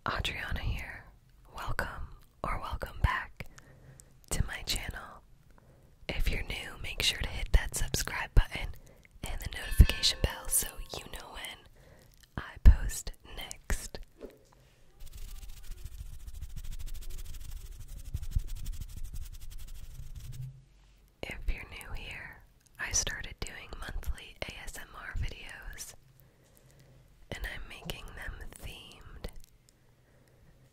Adriana here. Welcome or welcome back to my channel. If you're new, make sure to hit that subscribe button and the notification bell so you know when I post next. If you're new here, I started doing monthly ASMR videos and I'm making them themed.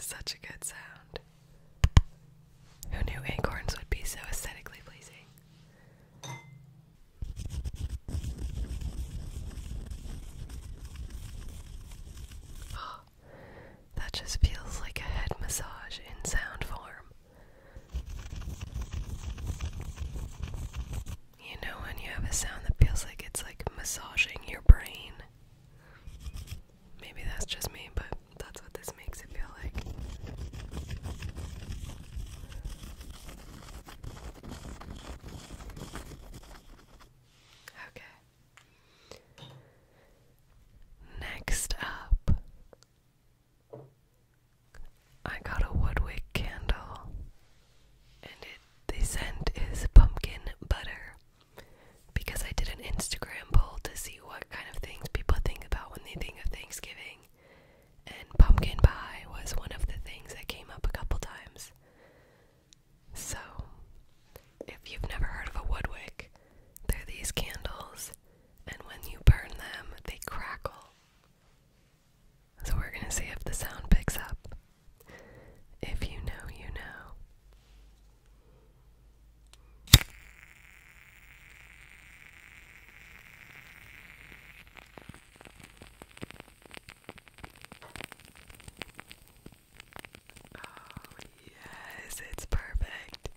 Such a good sound. Who knew acorns would be so aesthetically pleasing? Oh, that just feels like a head massage in sound form. You know when you have a sound that feels like it's like massaging your brain? Maybe that's just me, but that's what this makes it feel like. Okay. Next up, I got a woodwick candle, and the scent is pumpkin butter, because I did an Instagram poll to see what kind of things people think about when they think of Thanksgiving, and pumpkin pie was one of the things that came up a couple times. So, if you've never heard of a woodwick, they're these candles, and when you burn them, they crackle. So we're gonna see if the sound picks up. If you know, you know. Oh, yes, it's perfect.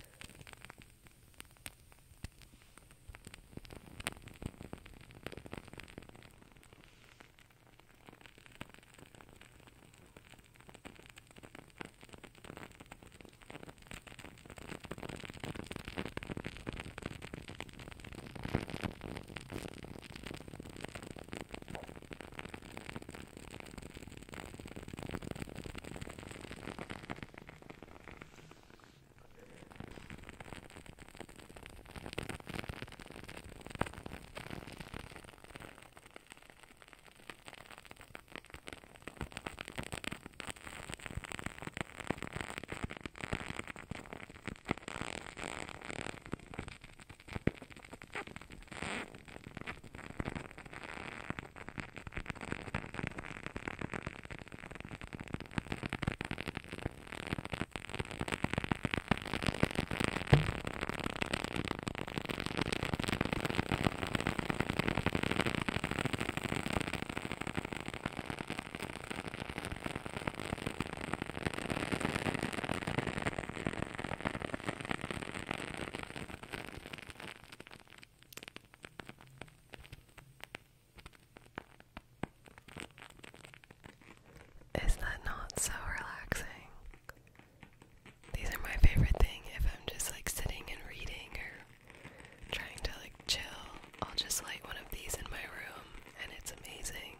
Is that not so relaxing? These are my favorite thing if I'm just like sitting and reading or trying to like chill. I'll just light one of these in my room and it's amazing.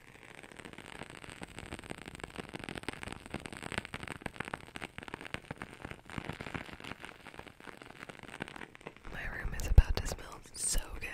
My room is about to smell so good.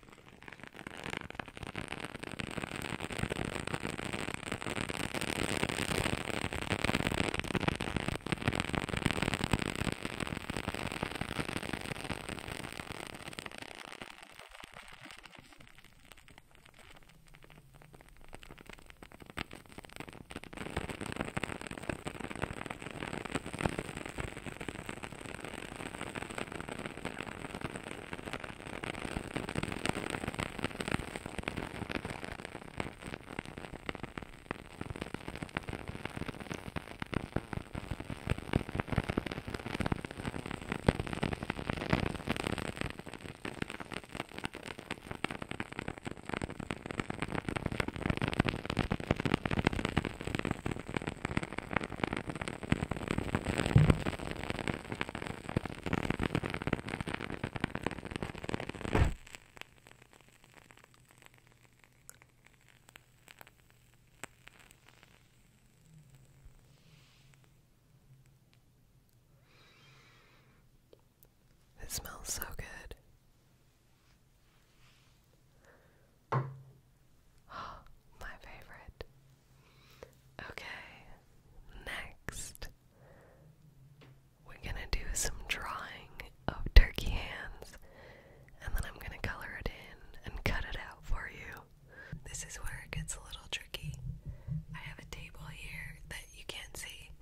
It smells so good. My favorite. Okay, next we're gonna do some drawing of turkey hands, and then I'm gonna color it in and cut it out for you. This is where it gets a little tricky. I have a table here that you can't see,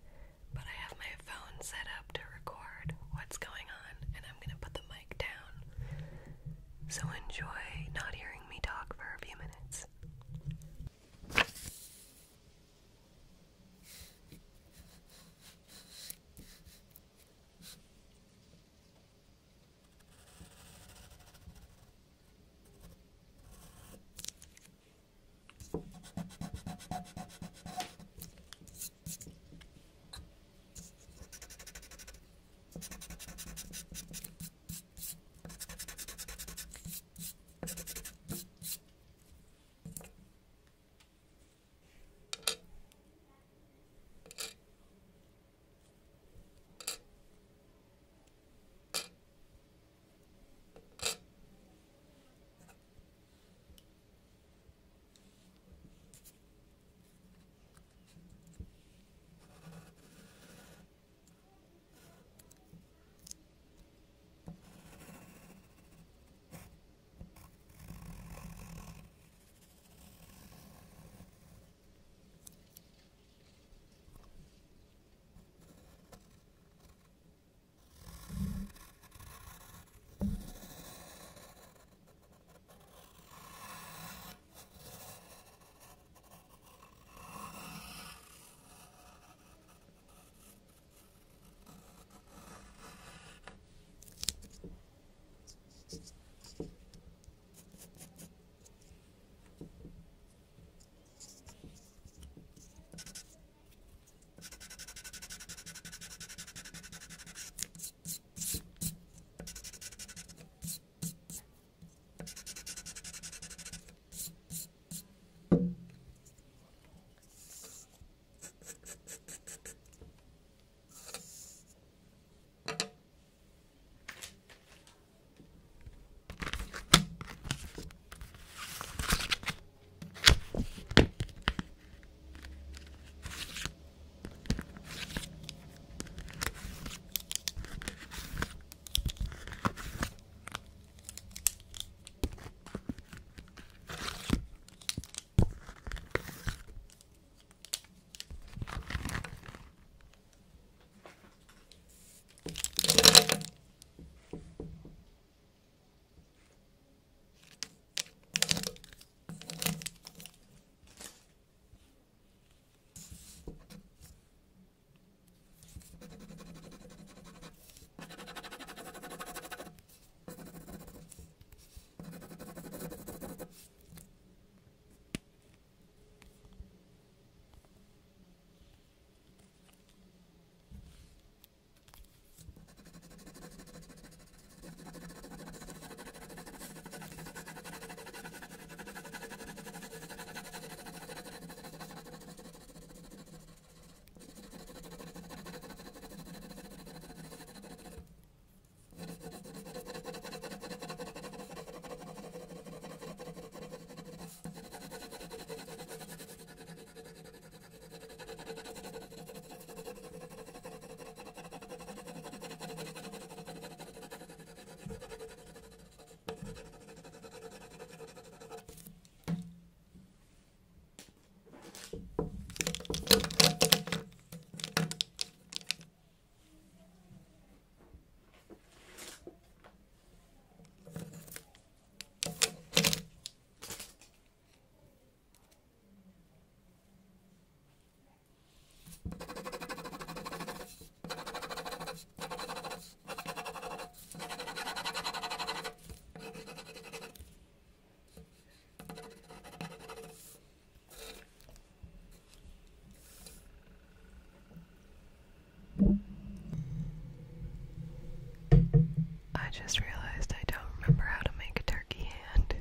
just realized I don't remember how to make a turkey hand.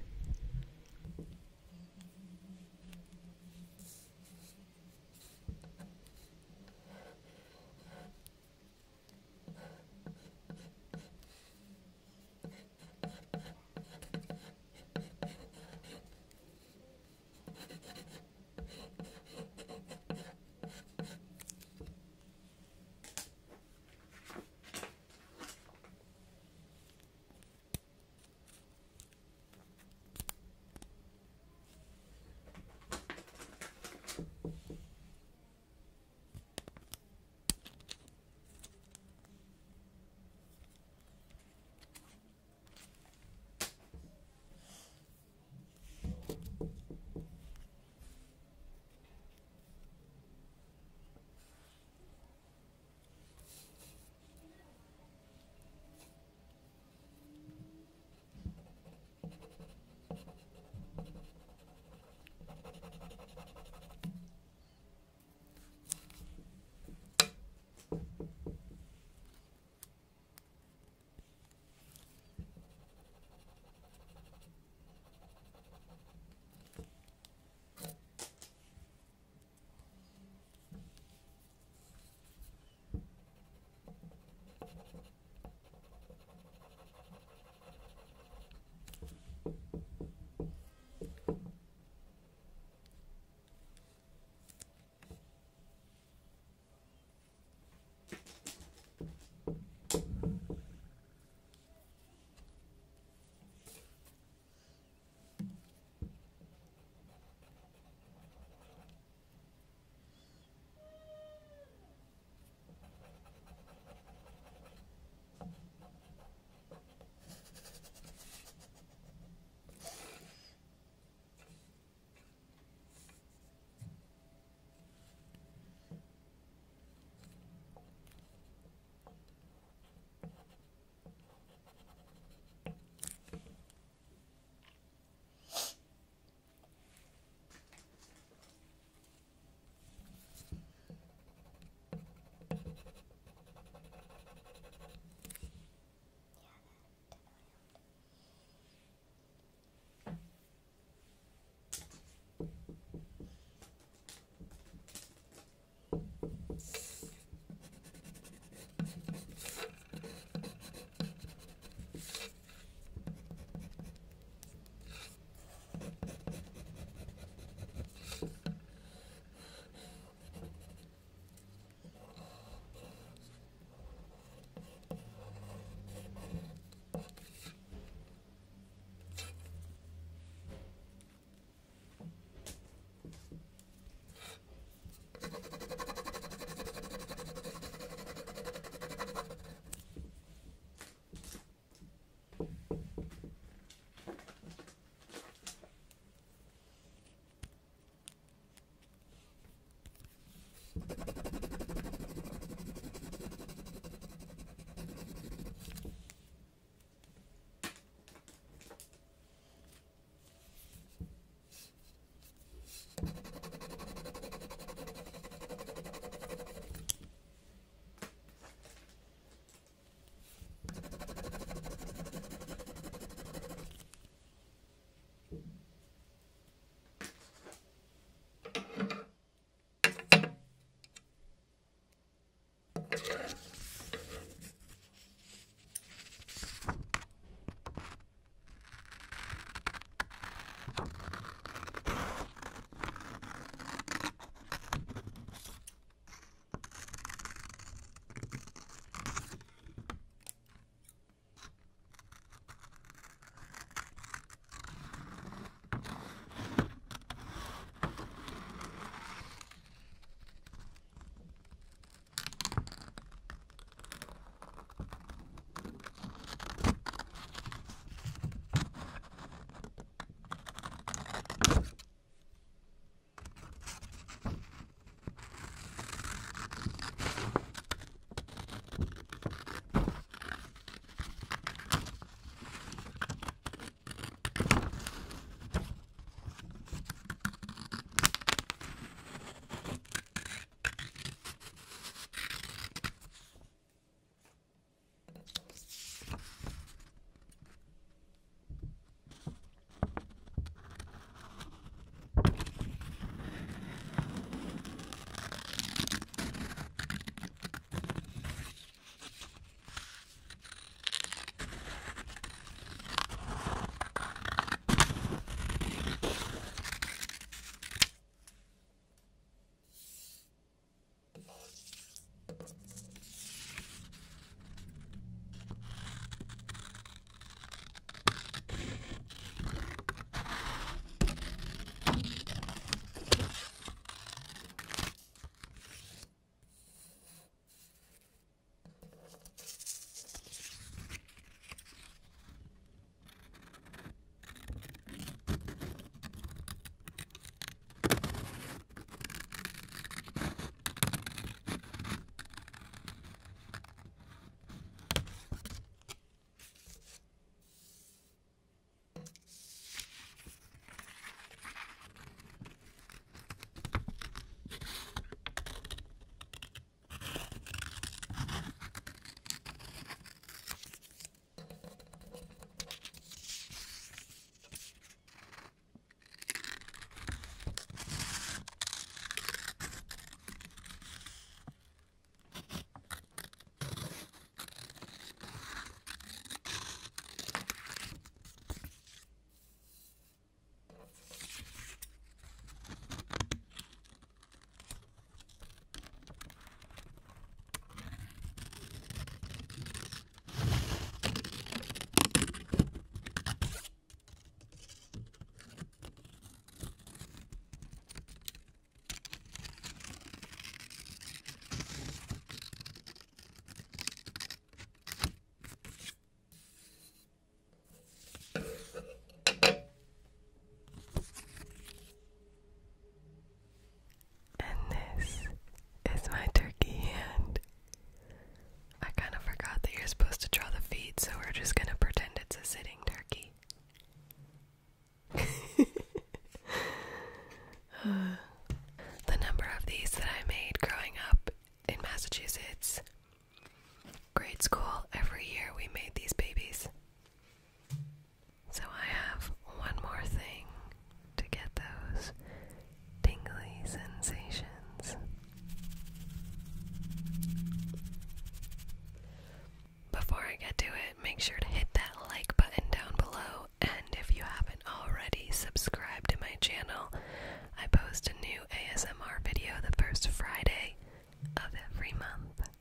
make sure to hit that like button down below, and if you haven't already subscribed to my channel, I post a new ASMR video the first Friday of every month.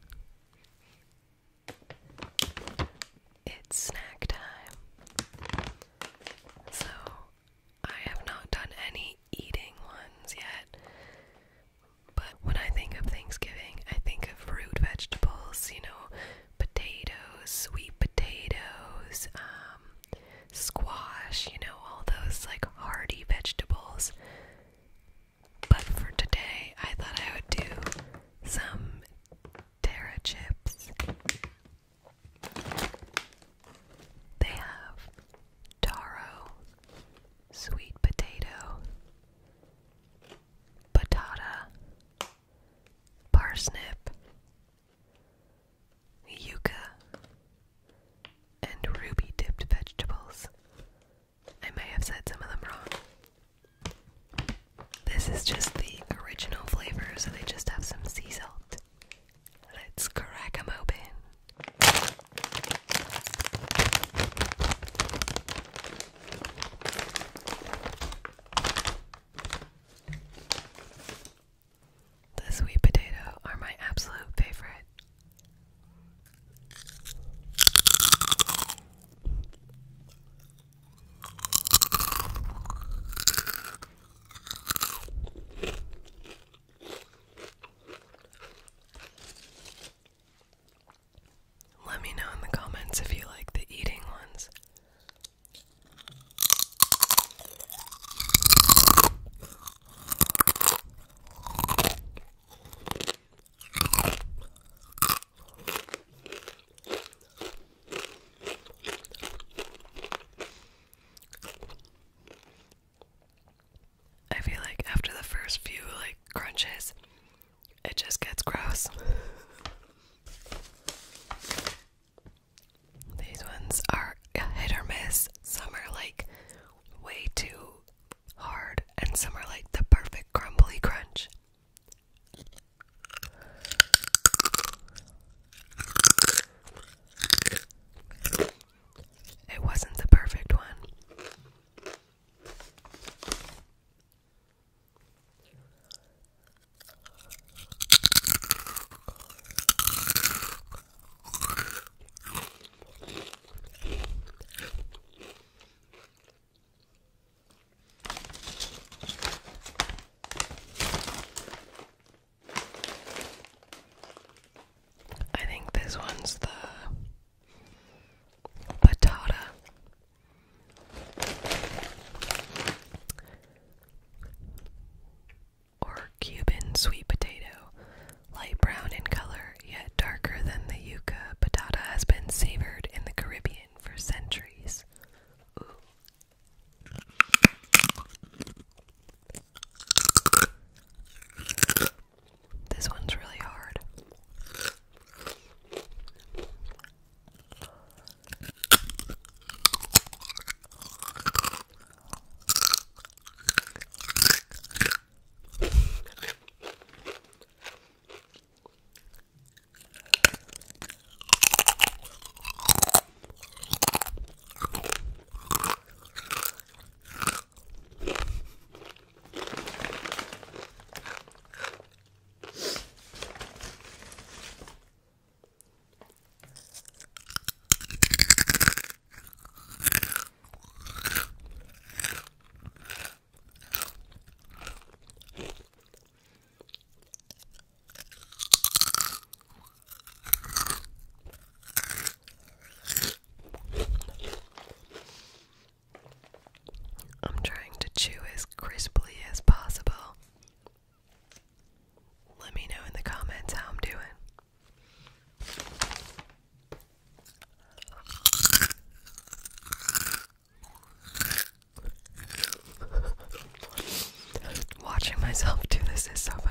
It's snack time. So, I have not done any eating ones yet, but when I think of Thanksgiving, I think of root vegetables, you know, potatoes, sweet potatoes, squash, you know, all those like hearty vegetables. But for today, I thought I would do some Terra chips. They have taro, sweet potato, batata, parsnip, yuca, and ruby dipped vegetables. I may have said some of them wrong. This is just the original flavor, so they just have some sea salt. Let's crack them open. The sweet potato are my absolute favorite. Let me know in the comments if you like the eating ones. I feel like after the first few crunches, it just gets gross. These ones are hit or miss. Some are way too hard, and some are the perfect crumbly crunch. It wasn't the perfect one. I think this one's the batata. Or Cuban sweet potato. Light brown in color, yet darker than the yuca. Batata has been savored in the Caribbean for centuries. Ooh. This one's really hard. Chew as crisply as possible. Let me know in the comments how I'm doing. Watching myself do this is so funny.